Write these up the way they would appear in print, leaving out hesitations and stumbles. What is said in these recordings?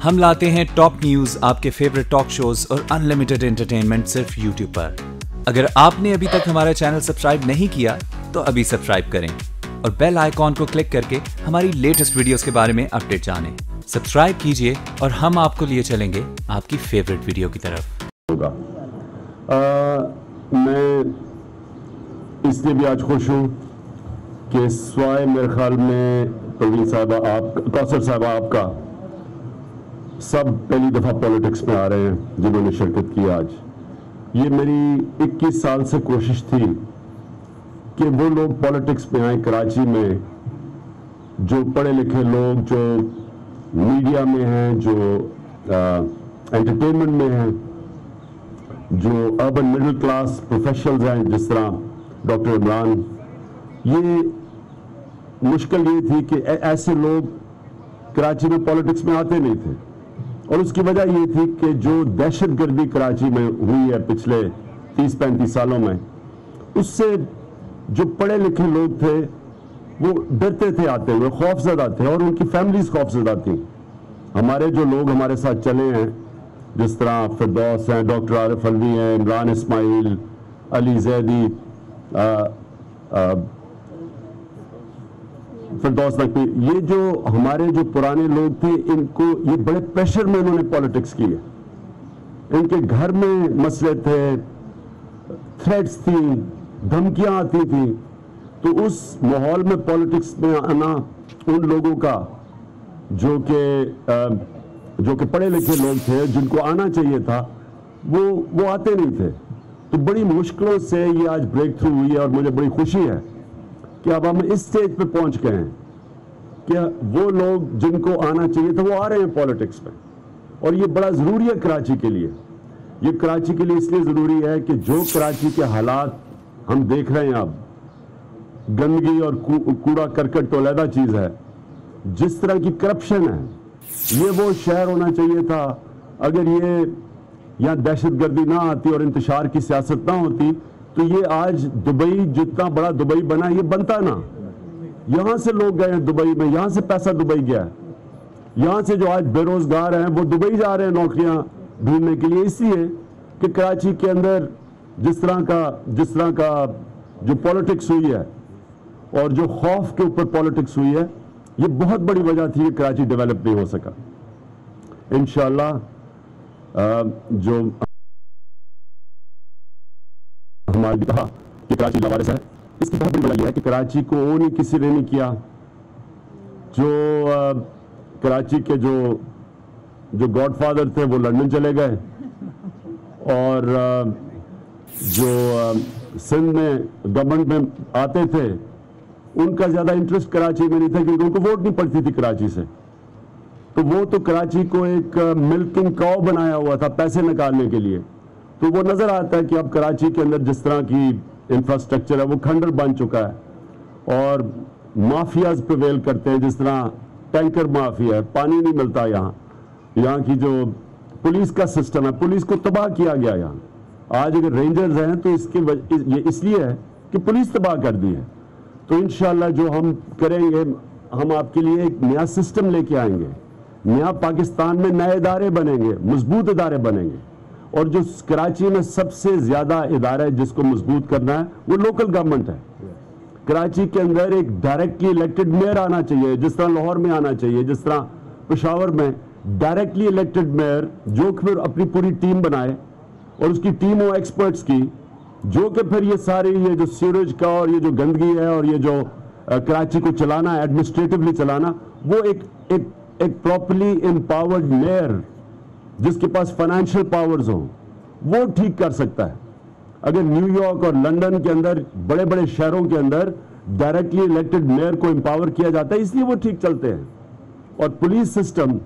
ہم لاتے ہیں ٹاپ نیوز، آپ کے فیوریٹ ٹاک شوز اور انلمیٹڈ انٹرٹینمنٹ صرف یوٹیوب پر۔ اگر آپ نے ابھی تک ہمارا چینل سبسکرائب نہیں کیا تو ابھی سبسکرائب کریں اور بیل آئیکن کو کلک کر کے ہماری لیٹسٹ ویڈیوز کے بارے میں اپڈیٹ جانیں۔ سبسکرائب کیجئے اور ہم آپ کو لیے چلیں گے آپ کی فیوریٹ ویڈیو کی طرف۔ میں اس لیے بھی آج خوش ہوں کہ سوائے میرے خیال میں پروین صاحبہ، کوثر صاحبہ آپ کا، سب پہلی دفعہ پولیٹکس میں آ رہے ہیں جنہوں نے شرکت کی آج۔ یہ میری 21 سال سے کوشش تھی کہ وہ لوگ پولیٹکس میں آئیں کراچی میں، جو پڑھے لکھے لوگ، جو میڈیا میں ہیں، جو انٹرٹینمنٹ میں ہیں، جو اربن مڈل کلاس پروفیشنلز ہیں، جس طرح ڈاکٹر عمران۔ یہ مشکل یہ تھی کہ ایسے لوگ کراچی میں پولیٹکس میں آتے نہیں تھے، اور اس کی وجہ یہ تھی کہ جو دہشت گردی کراچی میں ہوئی ہے پچھلے 30-35 سالوں میں، اس سے جو پڑھے لکھے لوگ تھے وہ ڈرتے تھے آتے ہوئے، خوف زدہ تھے، اور ان کی فیملیز خوف زدہ تھیں۔ ہمارے جو لوگ ہمارے ساتھ چلے ہیں، جس طرح فردوس ہیں، ڈاکٹر عارف الوی ہیں، عمران اسماعیل، علی زیدی، فردوس نقوی، یہ جو ہمارے جو پرانے لوگ تھے، ان کو یہ بڑے پریشر میں انہوں نے پولیٹکس کی ہے۔ ان کے گھر میں مسئلے تھے، تھریٹس تھیں، دھمکیاں آتی تھیں، تو اس ماحول میں پولیٹکس میں آنا ان لوگوں کا جو کہ پڑھے لکھے لوگ تھے، جن کو آنا چاہیے تھا، وہ آتے نہیں تھے۔ تو بڑی مشکلوں سے یہ آج بریک تھرو ہوئی ہے، اور مجھے بڑی خوشی ہے کہ اب ہم اس سٹیج پہ پہنچ گئے ہیں کہ وہ لوگ جن کو آنا چاہیے تھا وہ آ رہے ہیں پولیٹکس میں، اور یہ بڑا ضروری ہے کراچی کے لیے۔ یہ کراچی کے لیے اس لیے ضروری ہے کہ جو کراچی کے حالات ہم دیکھ رہے ہیں اب، گندگی اور کوڑا کرکٹ تو علیحدہ چیز ہے، جس طرح کی کرپشن ہے، یہ وہ شہر ہونا چاہیے تھا۔ اگر یہ یہاں دہشت گردی نہ آتی اور انتشار کی سیاست نہ ہوتی تو یہ آج دبئی جتنا بڑا دبئی بنا، یہ بنتا نا۔ یہاں سے لوگ گئے ہیں دبئی میں، یہاں سے پیسہ دبئی گیا ہے، یہاں سے جو آج بے روزگار ہیں وہ دبئی جا رہے ہیں نوکریاں ڈھونڈنے کے لیے، اس لیے کہ کراچی کے اندر جس طرح کا جو پولیٹکس ہوئی ہے اور جو خوف کے اوپر پولیٹکس ہوئی ہے، یہ بہت بڑی وجہ تھی کہ کراچی ڈیولپ نہیں ہو سکا۔ انشاءاللہ جو ہمارے کہا کہ کراچی لاوارث ہے، اس کی بہت بڑی وجہ یہ ہے کہ کراچی کو اون ہی کسی نے نہیں کیا۔ جو کراچی کے جو گاڈ فادر تھے وہ لندن چلے گئے، اور جو سندھ میں گورنمنٹ میں آتے تھے ان کا زیادہ انٹرسٹ کراچی میں نہیں تھا، کیونکہ ان کو ووٹ نہیں پڑتی تھی کراچی سے، تو وہ تو کراچی کو ایک ملکنگ کاؤ بنایا ہوا تھا پیسے نکالنے کے لیے۔ تو وہ نظر آتا ہے کہ اب کراچی کے اندر جس طرح کی انفراسٹرکچر ہے وہ کھنڈر بن چکا ہے، اور مافیاز پریویل کرتے ہیں، جس طرح ٹینکر مافیا ہے، پانی نہیں ملتا یہاں کی جو پولیس کا سسٹم ہے، پولیس کو تباہ کیا گیا یہاں۔ آج اگر رینجرز ہیں تو یہ اس لیے ہے کہ پولیس تباہ کر دی ہے۔ تو انشاءاللہ جو ہم کریں گے، ہم آپ کے لیے ایک نیا سسٹم لے کے آئیں گے، نیا پاکستان میں نئے ادارے بنیں گے، مضبوط ادارے بنیں گے، اور جو کراچی میں سب سے زیادہ ادارہ جس کو مضبوط کرنا ہے وہ لوکل گورنمنٹ ہے۔ کراچی کے اندر ایک ڈائریکٹلی الیکٹڈ میئر آنا چاہیے، جس طرح لاہور میں آنا چاہیے، جس طرح پشاور میں ڈائریکٹلی الیکٹڈ میئر، جو پھر اپنی پوری ٹیم بنائے، اور اس کی ٹیم ہو ایکسپرٹس کی، جو کہ پھر یہ ساری یہ جو سیوریج کا اور یہ جو گندگی ہے اور یہ جو کراچی کو چلانا ہے، ایڈمنسٹریٹولی چلانا، وہ ایک پراپرلی امپاورڈ میئر جس کے پاس فائنینشیل پاورز ہوں، وہ ٹھیک کر سکتا ہے۔ اگر نیو یارک اور لندن کے اندر، بڑے بڑے شہروں کے اندر ڈائریکٹلی الیکٹڈ میئر کو امپاور کیا جاتا ہے، اس لیے وہ ٹھیک چلتے ہیں۔ اور پولیس سسٹم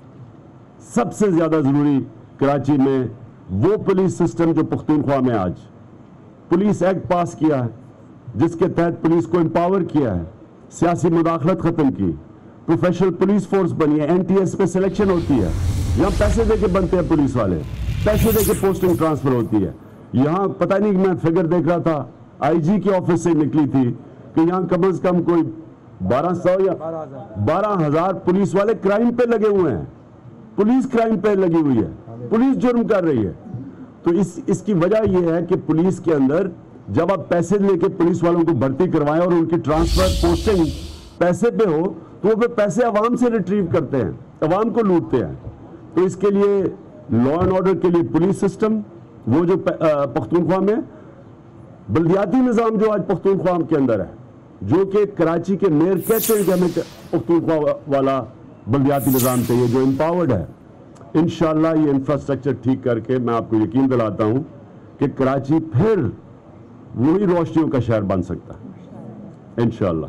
سب سے زیادہ ضروری کراچی میں، وہ پولیس سسٹم جو پختونخوا میں آج پولیس ایکٹ پاس کیا ہے، جس کے تحت پولیس کو امپاور کیا ہے، سیاسی مداخلت ختم کی، پروفیشنل پولیس فورس بنی ہے، NTS پہ سلیکشن ہوتی ہے، یہاں پیسے دے کے بنتے ہیں پولیس والے، پیسے دے کے پوسٹنگ ٹرانسفر ہوتی ہے۔ یہاں پتہ نہیں، میں فگر دیکھ رہا تھا IG کی آفس سے نکلی تھی کہ یہاں کم از کم کوئی 1200 یا 12,000 پولیس والے کرائم پہ لگے ہوئے ہیں۔ पुलिस क्राइम पे लगी हुई है, पुलिस जुर्म कर रही है। तो इसकी वजह यह है कि पुलिस के अंदर जब आप पैसे लेके पुलिस वालों को भर्ती करवाएं और उनकी ट्रांसफर पोस्टिंग पैसे पे हो, तो वो पैसे अवाम से रिट्रीव करते हैं, अवाम को लूटते हैं। तो इसके लिए लॉ एंड ऑर्डर के लिए पुलिस सिस्टम, वो जो पख्तूनख्वा में बल्दियाती निज़ाम जो आज पख्तूनख्वा के अंदर है, जो कि कराची के मेयर कहते हैं कि हमें पख्तूनख्वा वाला बल्दियाती निज़ाम चाहिए जो एम्पावर्ड है। इंशाअल्लाह ये इंफ्रास्ट्रक्चर ठीक करके मैं आपको यकीन दिलाता हूं कि कराची फिर वही रोशनियों का शहर बन सकता है इंशाअल्लाह।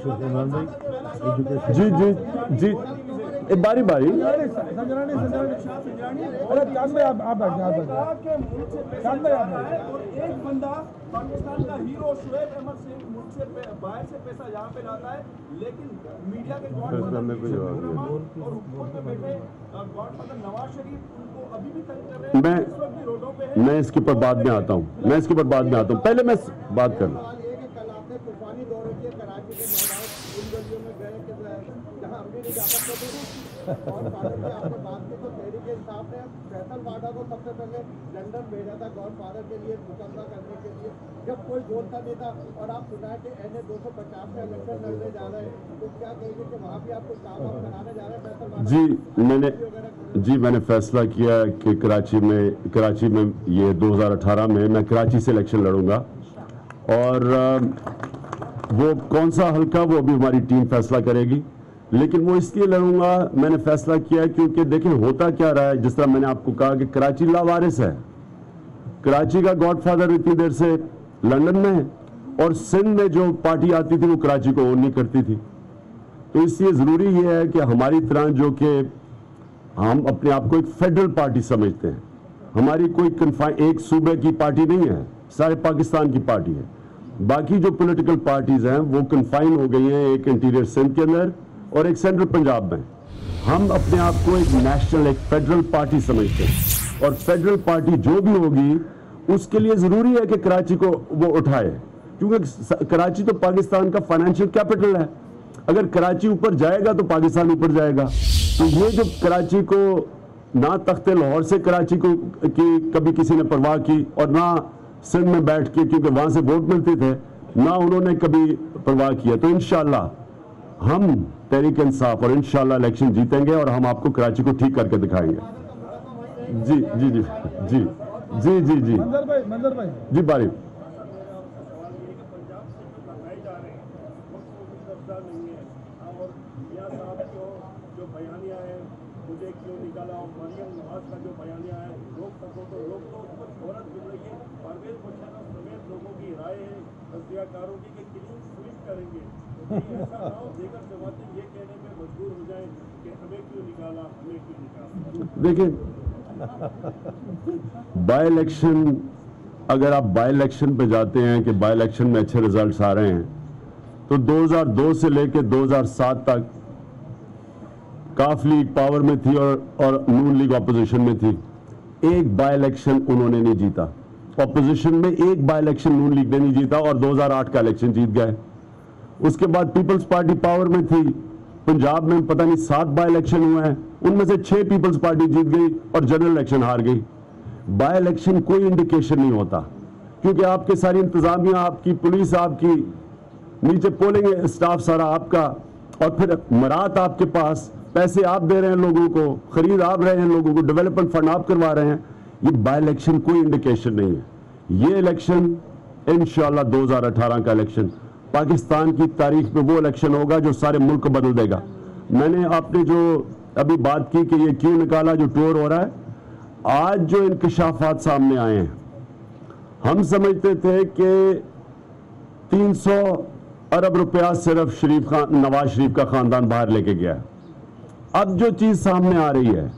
जी जी जी, बारी बारी। एक बंदा पाकिस्तान का हीरो शुएब अहमद से मुझसे बाहर से पैसा यहाँ पे लाता है, लेकिन मीडिया के गॉडफादर और हुकूमत में बैठे गॉडफादर नवाज शरीफ उनको अभी भी तंग कर रहे हैं। मैं इसके ऊपर बाद में आता हूँ, पहले मैं बात कर लूँ। तूफानी दौरे के कराची के मैदान उन गलियों में गए जहाँ हम भी नहीं जा सकते थे, और फादर से आपने बात की तो तहरीक इंसाफ ने फैसल वाडा को सबसे पहले लंदन भेजा था गॉडफादर के लिए मुकदमा करने के लिए, जब कोई बोलता नहीं था। और आप सुना कि NA 250 में इलेक्शन लड़ने जा रहे हैं, तो क्या कहेंगे कि वहाँ भी आप कुछ काम कराने जा रहे हैं फैसल वाडा? जी मैंने फैसला किया कि कराची में ये 2018 में मैं कराची से इलेक्शन लड़ूंगा, और वो कौन सा हल्का वो अभी हमारी टीम फैसला करेगी, लेकिन वो इसलिए लड़ूंगा मैंने फैसला किया क्योंकि देखें होता क्या रहा है, जिस तरह मैंने आपको कहा कि कराची लावारिस है, कराची का गॉडफादर इतनी देर से लंदन में है, और सिंध में जो पार्टी आती थी वो कराची को ओन नहीं करती थी। तो इसलिए ज़रूरी ये है कि हमारी तरह जो कि हम अपने आप को एक फेडरल पार्टी समझते हैं, हमारी कोई एक सूबे की पार्टी नहीं है, सारे पाकिस्तान की पार्टी है। बाकी जो पॉलिटिकल पार्टीज हैं वो कन्फाइन हो गई हैं एक इंटीरियर सिंध के अंदर और एक सेंट्रल पंजाब में। हम अपने आप को एक नेशनल, एक फेडरल पार्टी समझते हैं, और फेडरल पार्टी जो भी होगी उसके लिए ज़रूरी है कि कराची को वो उठाए, क्योंकि कराची तो पाकिस्तान का फाइनेंशियल कैपिटल है। अगर कराची ऊपर जाएगा तो पाकिस्तान ऊपर जाएगा। तो ये जो कराची को ना तख्ते लाहौर से कराची को की कभी किसी ने परवाह की, और ना सिंध में बैठ के, क्योंकि वहां से वोट मिलते थे, ना उन्होंने कभी परवाह किया। तो इंशाअल्लाह हम तहरीक इंसाफ और इंशाअल्लाह इलेक्शन जीतेंगे और हम आपको कराची को ठीक करके दिखाएंगे। जी जी जी जी जी जी जी मंजर भाई जी बारी। मुझे क्यों निकाला, और मरियम नवाज का जो बयानिया है, लोग सको तो लोग तो उस पर शोहरत मिल रही है। परवेज मुशर्रफ समेत लोगों की राय है तज्जियाकारों की कि क्लीन स्वीप करेंगे, तो ऐसा ना हो दीगर जमातें ये कहने में मजबूर हो जाए कि हमें क्यों निकाला, हमें क्यों निकाला। देखिए बाई इलेक्शन, अगर आप बाई इलेक्शन पे जाते हैं कि बाई इलेक्शन में अच्छे रिजल्ट्स आ रहे हैं, तो 2002 से लेकर 2007 तक काफ लीग पावर में थी और नून लीग ऑपोजिशन में थी। एक बाई इलेक्शन उन्होंने नहीं जीता, ऑपोजिशन में एक बाई इलेक्शन नून लीग ने नहीं जीता, और 2008 का इलेक्शन जीत गए। उसके बाद पीपल्स पार्टी पावर में थी, पंजाब में पता नहीं 7 बाई इलेक्शन हुए हैं, उनमें से 6 पीपल्स पार्टी जीत गई और जनरल इलेक्शन हार गई। बाई इलेक्शन कोई इंडिकेशन नहीं होता, क्योंकि आपके सारी इंतजामिया, आपकी पुलिस, आपकी नीचे पोलिंग स्टाफ सारा आपका, और फिर मरात आपके पास, पैसे आप दे रहे हैं लोगों को, खरीद आप रहे हैं लोगों को, डेवलपमेंट फंड आप करवा रहे हैं। ये बाई इलेक्शन कोई इंडिकेशन नहीं है। ये इलेक्शन इंशाअल्लाह 2018 का इलेक्शन पाकिस्तान की तारीख में वो इलेक्शन होगा जो सारे मुल्क को बदल देगा। मैंने आपने जो अभी बात की कि ये क्यों निकाला, जो टूर हो रहा है, आज जो इंकशाफात सामने आए हैं, हम समझते थे कि 300 अरब रुपया सिर्फ नवाज शरीफ का खानदान बाहर लेके गया है। अब जो चीज सामने आ रही है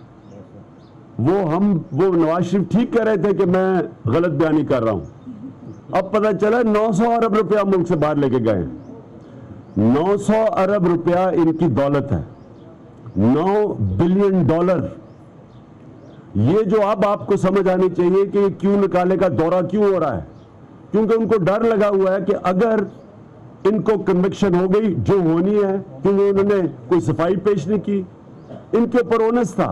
वो नवाज शरीफ ठीक कह रहे थे कि मैं गलत बयानी कर रहा हूं, अब पता चला 900 अरब रुपया मुल्क से बाहर लेके गए। 900 अरब रुपया इनकी दौलत है, 9 बिलियन डॉलर। ये जो अब आपको समझ आनी चाहिए कि क्यों निकाले का दौरा क्यों हो रहा है, क्योंकि उनको डर लगा हुआ है कि अगर इनको कन्विक्शन हो गई जो होनी है, क्योंकि उन्होंने कोई सफाई पेश नहीं की, इनके ऊपर ओनस था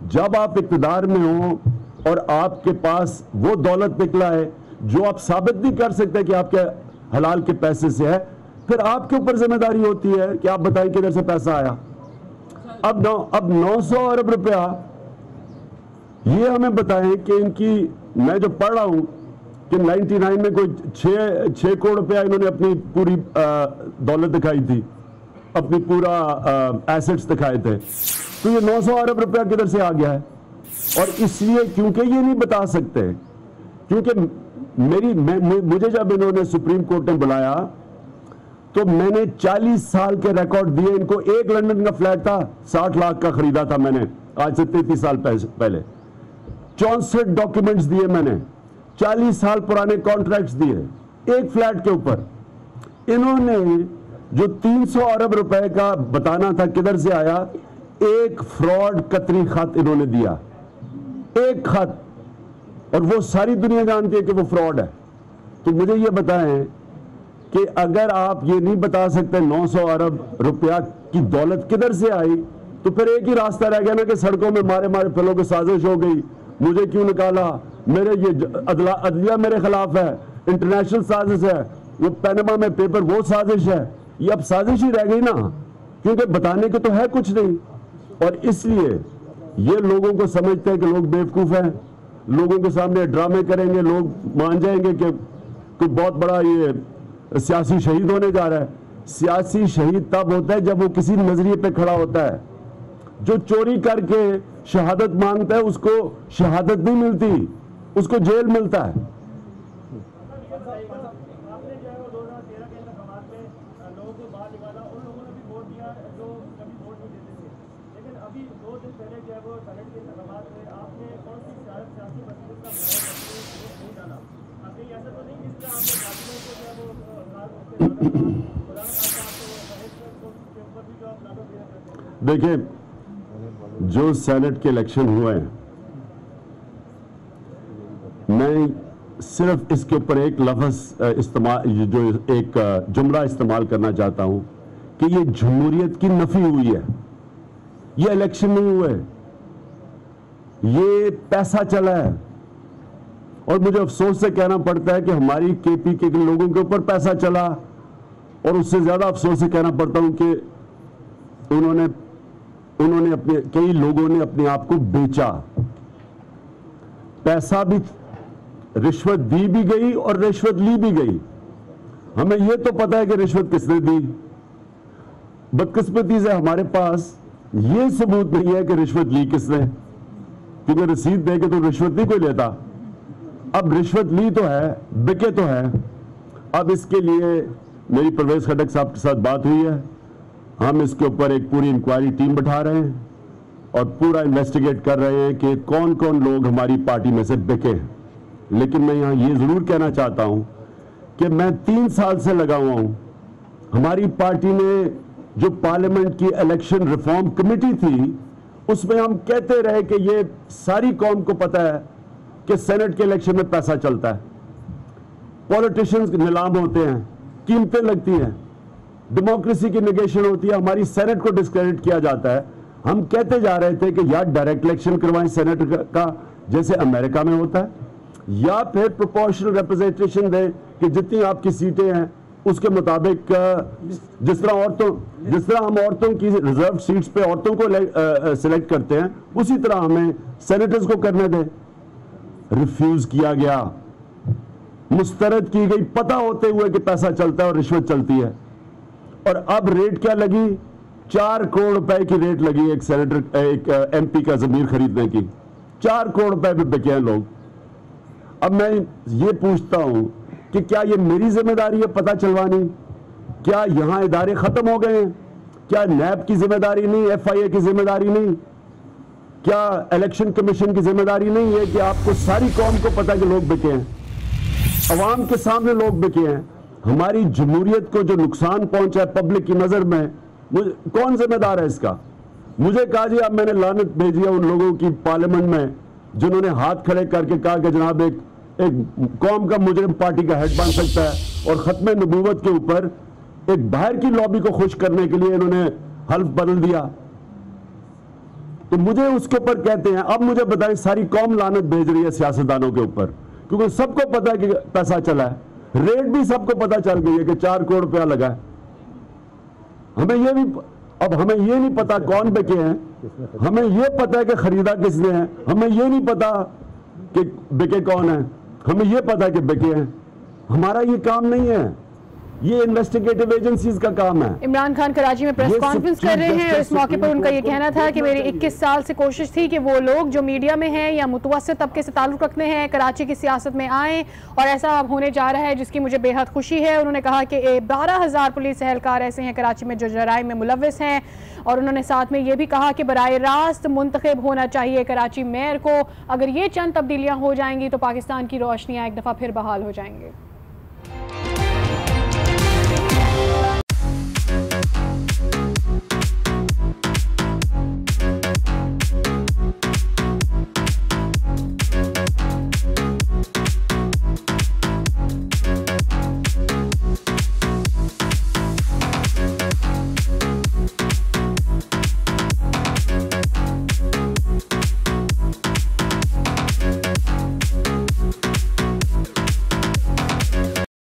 جب آپ اقتدار میں ہوں اور آپ کے پاس وہ دولت نکلا ہے جو آپ ثابت نہیں کر سکتے کہ آپ کے حلال کے پیسے سے ہے, پھر آپ کے اوپر ذمہ داری ہوتی ہے کہ آپ بتائیں کدھر سے پیسہ آیا. اب 900 ارب روپیہ یہ ہمیں بتائیں کہ ان کی, میں جو پڑھ رہا ہوں کہ 99 میں کوئی 6 کروڑ روپیہ انہوں نے اپنی پوری دولت دکھائی تھی, اپنی پورا ایسٹس دکھائے تھے, تو یہ 900 ارب روپیہ کدھر سے آ گیا ہے؟ اور اس لیے کیونکہ یہ نہیں بتا سکتے, کیونکہ مجھے جب انہوں نے سپریم کورٹ نے بلایا تو میں نے 40 سال کے ریکارڈ دیے ان کو. ایک لندن کا فلیٹ تھا 60 لاکھ کا خریدا تھا میں نے آج سے 33 سال پہلے. 64 ڈاکیومنٹس دیے میں نے, 40 سال پرانے کانٹریکٹس دیے ایک فلیٹ کے اوپر. انہوں نے جو 300 ارب روپے کا بتانا تھا کدھر سے آیا, ایک فراڈ قطری خط انہوں نے دیا, ایک خط, اور وہ ساری دنیا جانتی ہے کہ وہ فراڈ ہے. تو مجھے یہ بتائیں کہ اگر آپ یہ نہیں بتا سکتے 900 ارب روپیہ کی دولت کدھر سے آئی, تو پھر ایک ہی راستہ رہ گیا نا کہ سڑکوں میں مارے پھلوں کی سازش ہو گئی, مجھے کیوں نکالا, میرے یہ عدلیہ میرے خلاف ہے, انٹرنیشنل سازش ہے, وہ پینما میں پیپر وہ سازش ہے. یہ اب سازش ہی رہ گئی نا, کیونکہ بتانے کے تو ہے کچھ نہیں. اور اس لیے یہ لوگوں کو سمجھتے ہیں کہ لوگ بیوقوف ہیں, لوگوں کے سامنے ڈرامے کریں گے, لوگ مان جائیں گے کہ کوئی بہت بڑا یہ سیاسی شہید ہونے جا رہا ہے. سیاسی شہید تب ہوتا ہے جب وہ کسی نظریے پہ کھڑا ہوتا ہے. جو چوری کر کے شہادت مانگتا ہے اس کو شہادت نہیں ملتی, اس کو جیل ملتا ہے. دیکھیں, جو سینٹ کے الیکشن ہوئے ہیں, میں صرف اس کے اوپر ایک لفظ استعمال, جو ایک جملہ استعمال کرنا چاہتا ہوں کہ یہ جمہوریت کی نفی ہوئی ہے. یہ الیکشن نہیں ہوئے, یہ پیسہ چلا ہے. اور مجھے افسوس سے کہنا پڑتا ہے کہ ہماری کے پی کے لوگوں کے اوپر پیسہ چلا, اور اس سے زیادہ افسوس سے کہنا پڑتا ہوں کہ انہوں نے اپنے کئی لوگوں نے اپنے آپ کو بیچا. پیسہ بھی, رشوت دی بھی گئی اور رشوت لی بھی گئی. ہمیں یہ تو پتا ہے کہ رشوت کس نے دی. بدقسمتی سے ہمارے پاس یہ ثبوت نہیں ہے کہ رشوت لی کس نے, کیونکہ رسید دے کے تو رشوت نہیں کوئی لیتا. اب رشوت لی تو ہے, بکے تو ہے. اب اس کے لیے میری پرویز خٹک صاحب کے ساتھ بات ہوئی ہے, ہم اس کے اوپر ایک پوری انکوائری ٹیم بٹھا رہے ہیں اور پورا انویسٹیگیٹ کر رہے ہیں کہ کون کون لوگ ہماری پارٹی میں سے بکے ہیں. لیکن میں یہاں یہ ضرور کہنا چاہتا ہوں کہ میں 3 سال سے لگا ہوا ہوں. ہماری پارٹی نے جو پارلیمنٹ کی الیکشن ریفارم کمیٹی تھی, اس میں ہم کہتے رہے کہ یہ ساری قوم کو پتہ ہے کہ سینٹ کے الیکشن میں پیسہ چلتا ہے, پولیٹیشنز نیلام ہوتے ہیں, قیمتیں لگتی ہیں, ڈیموکریسی کی نیگیشن ہوتی ہے, ہماری سینٹ کو ڈسکریڈٹ کیا جاتا ہے. ہم کہتے جا رہے تھے کہ یا ڈائریکٹ الیکشن کروائیں سینٹ کا جیسے امریکہ میں ہوتا ہے, یا پھر پروپورشنل ریپرزنٹیشن دیں کہ جتنی آپ کی سیٹیں ہیں اس کے مطابق, جس طرح ہم عورتوں کی ریزرو سیٹس پہ عورتوں کو سلیکٹ کرتے ہیں, اسی طرح ہمیں سینیٹرز کو کرنے دیں. ریفیوز کیا گیا, مسترد کی گئی, پتہ ہوتے ہوئے کہ پیسہ چلتا ہے اور رشوت چلتی ہے. اور اب ریٹ کیا لگی, 4 کروڑ روپے کی ریٹ لگی ایک ایم پی کا ضمیر خریدنے کی. 4 کروڑ روپے پہ بکے ہیں لوگ. اب میں یہ پوچھتا ہوں کہ کیا یہ میری ذمہ داری ہے پتہ چلوانی؟ کیا یہاں ادارے ختم ہو گئے ہیں؟ کیا نیب کی ذمہ داری نہیں, ایف آئی اے کی ذمہ داری نہیں, کیا الیکشن کمیشن کی ذمہ داری نہیں ہے کہ آپ کو ساری قوم کو پتہ کہ لوگ بکے ہیں, عوام کے سامنے لوگ بکے ہیں؟ ہماری جمہوریت کو جو نقصان پہنچا ہے پبلک کی نظر میں, کون ذمہ دار ہے اس کا؟ مجھے کہا جی اب میں نے لعنت بھیجی ہے ان لوگوں کی پارلیمنٹ میں جنہوں نے ہاتھ کھڑے کر کے کہا کہ جناب ایک قوم کا مجرم پارٹی کا ہیڈ بن سکتا ہے, اور ختم نبوت کے اوپر ایک باہر کی لابی کو خوش کرنے کے لیے انہوں نے حلف بدل دیا. تو مجھے اس کے اوپر کہتے ہیں. اب مجھے بتائیں ساری قوم لعنت بھیج رہی ہے سیاستدانوں کے اوپر, کیونکہ سب کو پتا ہے کہ پیسہ چلا ہے, ریٹ بھی سب کو پتا چل گئی ہے کہ 4 کروڑ روپیہ لگا ہے. ہمیں یہ بھی اب ہمیں یہ نہیں پتا کون بکے ہیں, ہمیں یہ پتا ہے کہ خریدا کس نے ہے, ہمیں یہ نہیں پتا کہ بکے کون ہیں, ہمیں یہ پتا کہ بکے ہیں. ہمارا یہ کام نہیں ہے, یہ انویسٹیگیٹو ایجنسیز کا کام ہے. عمران خان کراچی میں پریس کانفرنس کر رہے ہیں, اس موقع پر ان کا یہ کہنا تھا کہ میری 21 سال سے کوشش تھی کہ وہ لوگ جو میڈیا میں ہیں یا متوسط طبقے سے تعلق رکھتے ہیں کراچی کی سیاست میں آئیں, اور ایسا اب ہونے جا رہا ہے جس کی مجھے بے حد خوشی ہے. انہوں نے کہا کہ 12,000 پولیس اہلکار ایسے ہیں کراچی میں جو جرائم میں ملوث ہیں, اور انہوں نے ساتھ میں یہ بھی کہا کہ براہ راست منتخب ہونا چاہیے کراچی میئر کو. اگر یہ چند تبدیلیاں ہو جائیں گی تو پاکستان کی روشنیاں ایک دفعہ پھر بحال ہو جائیں گے.